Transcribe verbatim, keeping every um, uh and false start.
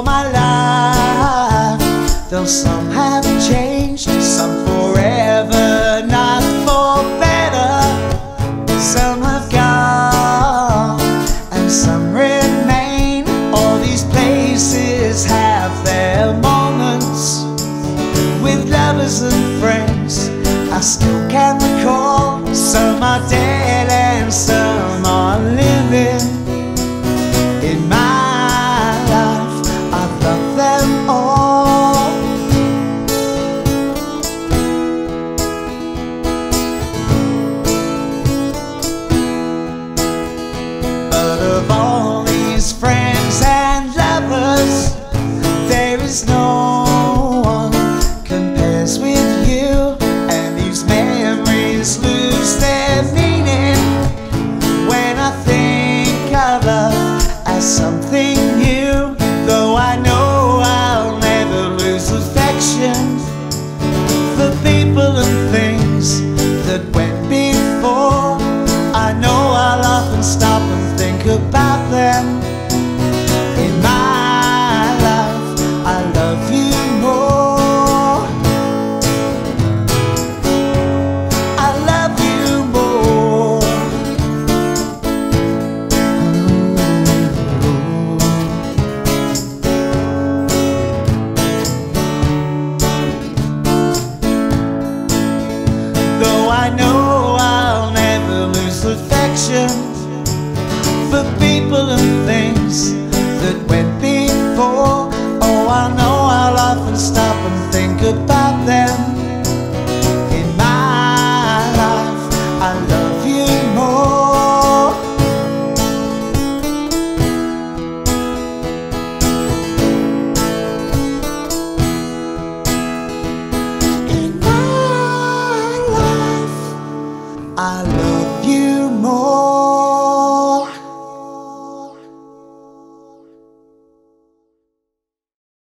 all my life. Though some have changed, some forever, not for better. Some have gone and some remain. All these places have their moments with lovers and friends. I still can recall. Some are dead and some are living. In my life, I've loved them all. But of all these friends and lovers, there is no one compares with you. And these memories lose their meaning when I think of love as something new. Though I know I'll never lose affection for people and things that went before. I know I'll often stop and think about them. In my life, I love you more. I love you more. Though I know I'll never lose affection for people and things that went before. Oh, I know I'll often stop and think about them. In my life, I love you more. In my life, I love you more.